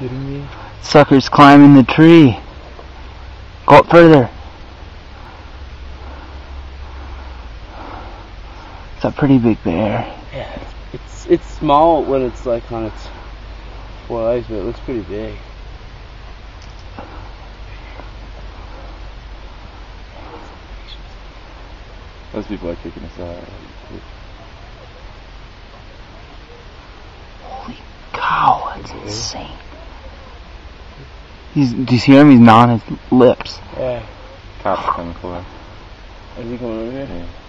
kidding me? Sucker's climbing the tree. Go up further. It's a pretty big bear. Yeah, it's small when it's like on its four legs, but it looks pretty big. Those people are kicking us out. Holy cow, that's insane. Do you see him? He's gnawing his lips. Yeah. Cops coming for us. Is he coming over here? Yeah.